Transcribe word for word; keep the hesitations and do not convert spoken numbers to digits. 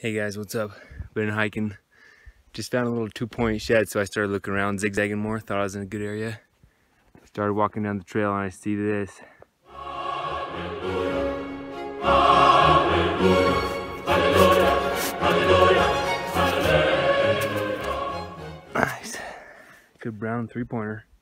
Hey guys, what's up? Been hiking. Just found a little two-point shed, so I started looking around, zigzagging more. Thought I was in a good area. Started walking down the trail and I see this. Hallelujah, hallelujah, hallelujah, hallelujah. Nice. Good brown three-pointer.